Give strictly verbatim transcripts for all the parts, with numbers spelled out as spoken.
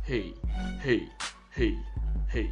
Hey, hey, hey, hey.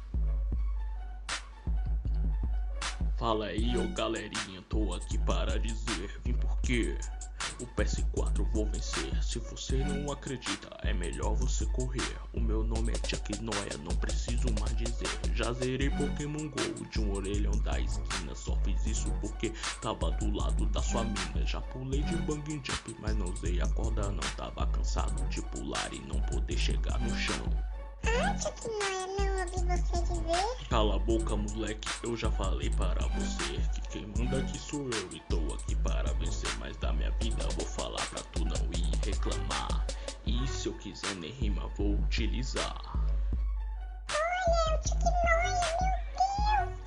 Fala aí, ô galerinha, tô aqui para dizer, vim porque o P S quatro vou vencer. Se você não acredita, é melhor você correr. O meu nome é Chuck Noia, não preciso mais dizer. Já zerei Pokémon Go de um orelhão da esquina. Só fiz isso porque tava do lado da sua mina. Já pulei de bungee jump, mas não usei a corda não. Tava cansado de pular e não poder chegar no chão. Ai, Chuck Noia, não ouvi você dizer. Cala a boca, moleque, eu já falei para você que quem manda aqui sou eu e tô aqui para vencer. Mas da minha vida vou falar pra tu não ir reclamar. E se eu quiser nem rima vou utilizar. Olha, o Chuck Noia, meu Deus,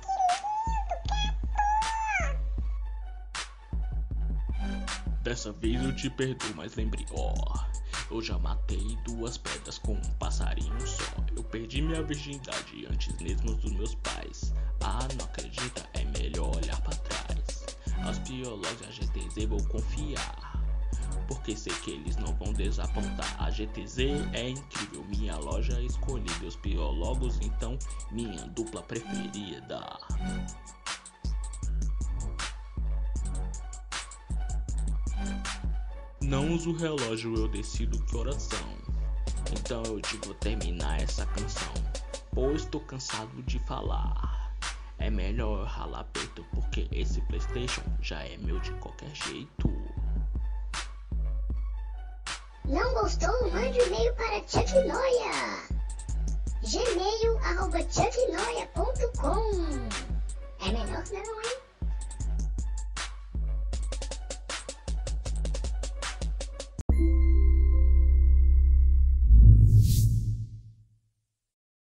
que lindo, gato. Dessa vez eu te perdoo, mas lembre, ó, eu já matei duas pedras com um passarinho só. Eu perdi minha virgindade antes mesmo dos meus pais. Ah, não acredita? É melhor olhar pra trás. Aos biólogos a G T Z vou confiar, porque sei que eles não vão desapontar. A G T Z é incrível, minha loja escolhida. Os biólogos então, minha dupla preferida. Não uso relógio, eu decido que horas são. Então eu digo terminar essa canção, pois tô cansado de falar. É melhor eu ralar peito, porque esse PlayStation já é meu de qualquer jeito. Não gostou? Mande um e-mail para Chuck Noia. gmail arroba chuck noia ponto com. É melhor não, hein?